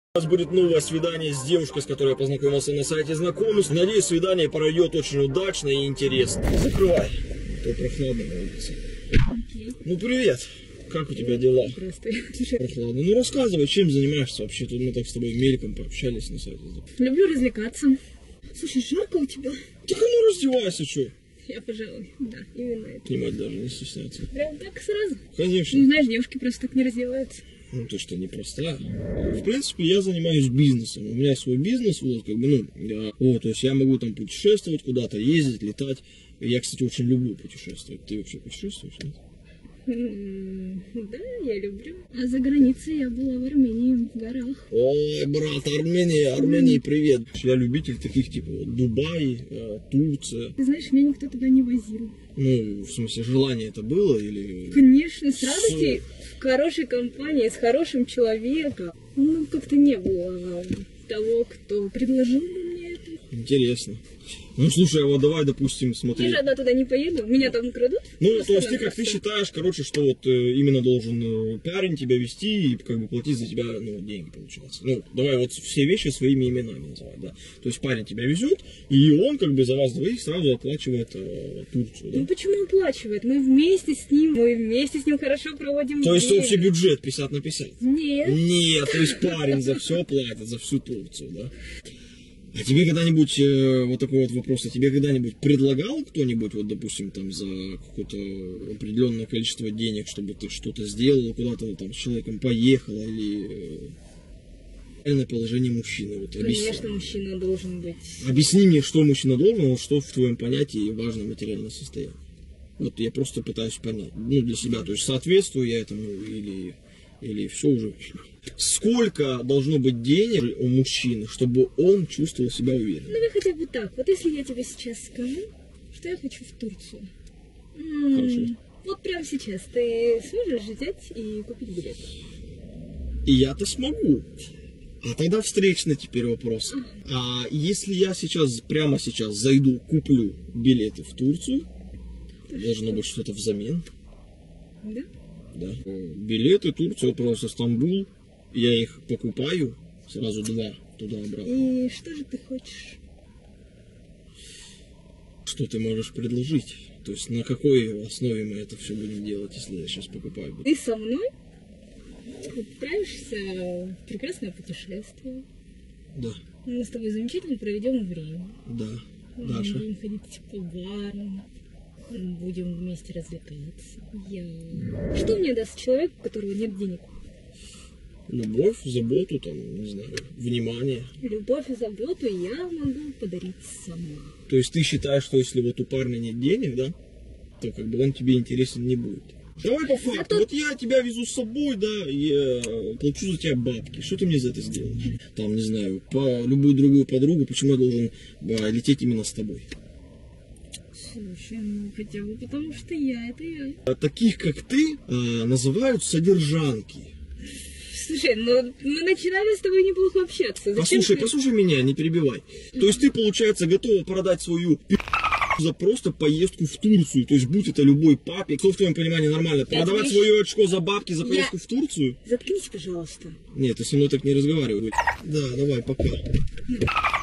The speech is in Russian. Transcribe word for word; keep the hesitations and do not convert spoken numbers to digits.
У нас будет новое свидание с девушкой, с которой я познакомился на сайте знакомств. Надеюсь, свидание пройдет очень удачно и интересно. Закрывай, а то прохладно на улице. Okay. Ну привет, как у тебя дела? Здравствуй. Прохладно. Ну рассказывай, чем занимаешься вообще? Тут мы так с тобой мельком пообщались на сайте. Люблю развлекаться. Слушай, жарко у тебя? Так а ну раздевайся, что? Я, пожалуй, да, именно это. Снимать даже не стесняться. Прям так сразу? Конечно. Ну, знаешь, девушки просто так не раздеваются. Ну, ты что, непростая. В принципе, я занимаюсь бизнесом. У меня свой бизнес, вот, как бы, ну, я, вот, то есть я могу там путешествовать куда-то, ездить, летать. Я, кстати, очень люблю путешествовать. Ты вообще путешествуешь, нет? Да, я люблю. А за границей я была в Армении, в горах. Ой, брат, Армения, Армении, привет. Я любитель таких, типа, вот, Дубай, э, Турция. Ты знаешь, меня никто туда не возил. Ну, в смысле, желание это было или... Конечно, с радостью, в хорошей компании, с хорошим человеком. Ну, как-то не было того, кто предложил бы мне это. Интересно. Ну, слушай, а вот давай, допустим, смотри. Я же одна туда не поеду, меня там крадут. Ну, то есть ты как ты считаешь, короче, что вот э, именно должен э, парень тебя вести и как бы платить за тебя, ну, деньги, получается. Ну, давай вот все вещи своими именами называть, да. То есть парень тебя везет, и он как бы за вас двоих сразу оплачивает э, Турцию, да. Ну, почему оплачивает? Мы вместе с ним, мы вместе с ним хорошо проводим То есть время. общий бюджет пятьдесят на пятьдесят? Нет. Нет, то есть парень за все платит, за всю Турцию, да. А тебе когда-нибудь, э, вот такой вот вопрос, а тебе когда-нибудь предлагал кто-нибудь, вот, допустим, там, за какое-то определенное количество денег, чтобы ты что-то сделал, куда-то там с человеком поехала, или реальное положение мужчины? Вот, объясни. Конечно, мужчина должен быть. Объясни мне, что мужчина должен, вот, что в твоем понятии важно материальное состояние. Вот я просто пытаюсь понять, ну, для себя, то есть соответствую я этому или... Или все уже. Сколько должно быть денег у мужчины, чтобы он чувствовал себя уверенно? Ну, вы хотя бы так. Вот если я тебе сейчас скажу, что я хочу в Турцию. Хорошо. Вот прямо сейчас ты сможешь взять и купить билет? И я-то смогу. А тогда встречный теперь вопрос. А если я сейчас, прямо сейчас зайду, куплю билеты в Турцию, должно быть что-то взамен? Да? Да. Билеты Турция, просто Стамбул. Я их покупаю, сразу два, туда-обратно. И что же ты хочешь? Что ты можешь предложить? То есть на какой основе мы это все будем делать, если я сейчас покупаю? Ты со мной отправишься в прекрасное путешествие. Да. Мы с тобой замечательно проведем время. Да. Мы Дальше. будем ходить по барам. Будем вместе развлекаться. Я... Что мне даст человек, у которого нет денег? Любовь, заботу, там, не знаю, внимание. Любовь и заботу я могу подарить сама. То есть ты считаешь, что если вот у парня нет денег, да, то как бы он тебе интересен не будет. Давай по факту. Зато... Вот я тебя везу с собой, да, и я плачу за тебя бабки. Что ты мне за это сделаешь? Там, не знаю, по любую другую подругу, почему я должен да, лететь именно с тобой? Слушай, ну хотя бы потому, что я это я. А таких, как ты, а, называют содержанки. Слушай, ну мы начинали с тобой неплохо общаться. Зачем послушай, ты... послушай меня, не перебивай. То есть ты, получается, готова продать свою пи*** за просто поездку в Турцию. То есть будь это любой папе. Кто в твоем понимании нормально? Продавать я... свое очко за бабки за поездку я... в Турцию? Заткнись, пожалуйста. Нет, ты со мной так не разговаривай. Да, давай, пока.